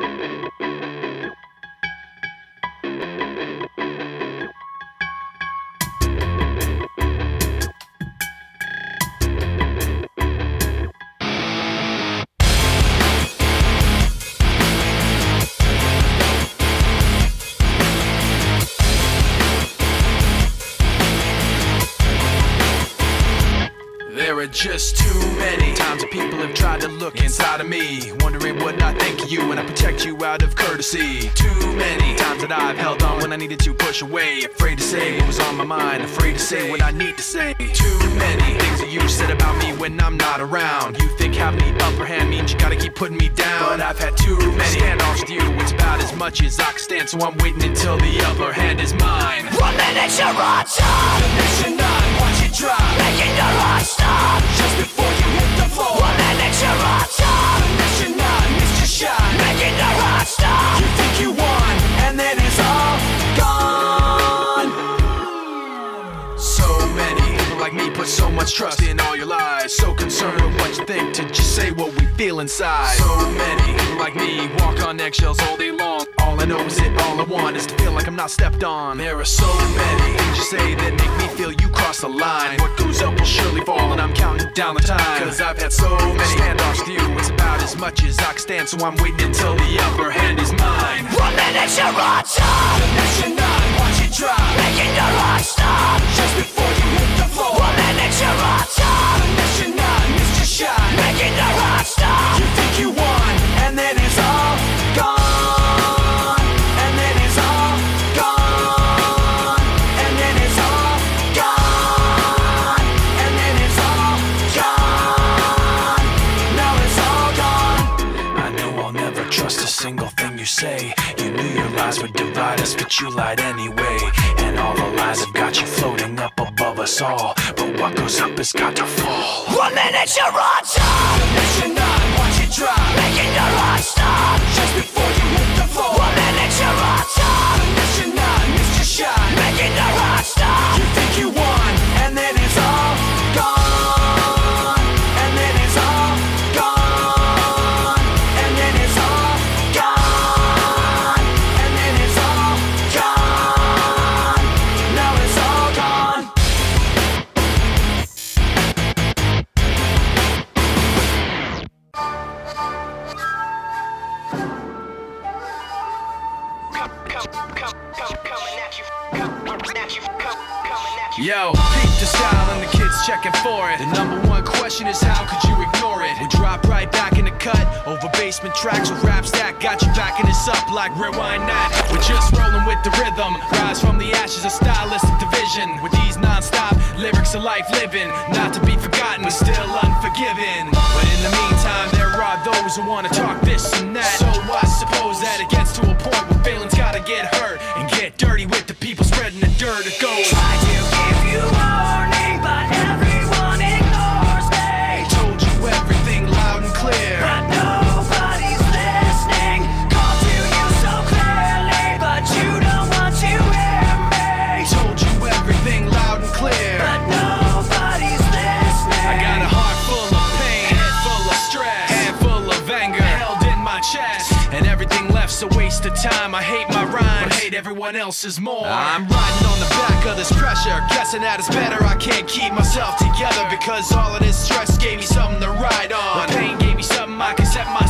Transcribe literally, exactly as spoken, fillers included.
There are just too many times that people have tried to look inside of me, wondering what I think of you and I protect you out of courtesy. Too many times that I've held on when I needed to push away, afraid to say what was on my mind, afraid to say what I need to say. Too many things that you said about me when I'm not around. You think having the upper hand means you gotta keep putting me down, but I've had too many standoffs with you. It's about as much as I can stand, so I'm waiting until the upper hand is mine. One minute you're on top, the next you're not, watch it drop, making the rush stop just before you hit the floor. One minute you're on top, the next you're not, missed your shot, making the rush stop. you think you won, and then it's all gone. So many people like me put so much trust in all your lies, so concerned with what you think to just say what we feel inside. So many people like me walk on eggshells all day long. All I know is it, all I want is to feel like I'm not stepped on. There are so many things you say that make me feel you crossed the line. What goes up will surely fall, and I'm counting down the time, cause I've had so many standoffs with you. It's about as much as I can stand, so I'm waiting until the upper hand is mine. One minute you're on top, the next you're not, watch it drop, making the rush stop just before you hit the floor. One minute you're on top, the next you're not, missed your shot, making the rush stop. you think you won, and then it's all gone. And then it's all gone. And then it's all gone. And then it's all gone. Now it's all gone. I know I'll never trust a single thing you say. You knew your lies would divide us, but you lied anyway. And all the lies have got you floating up above us all, but what goes up has got to fall. One minute you're on top, The next you're not, watch it drop, making the rush stop just before you hit the floor. One minute you're on top, The next you're not, missed your shot, making the rush stop. you think you won, and then it's all gone. And then it's all gone. And then it's all gone. And then it's all gone. Now it's all gone. Yo, peep the style and the kids checking for it. The number one question is how could you ignore it? We drop right back in the cut over basement tracks with raps that got you backing us up like rewind that. We're just rolling with the rhythm, rise from the ashes of stylistic division. With these non-stop lyrics of life living, not to be forgotten but still unforgiven. But in the meantime there are those who wanna talk this and that. So I suppose that it gets to a point where feelings gotta get hurt and get dirty with the people spreading the dirt. It goes, Try to give you warning, but everyone ignores me. told you everything loud and clear, But nobody's listening. Call to you so clearly, but you don't want to hear me. told you everything loud and clear. But nobody's listening. I got a heart full of pain, head full of stress, hand full of anger held in my chest, and everything left's a waste of time. I hate my rhymes, but hate everyone else's more. I'm riding on the back of this pressure, guessing that it's better. I can't keep myself together because all of this stress gave me something to ride on. My pain gave me something I can set my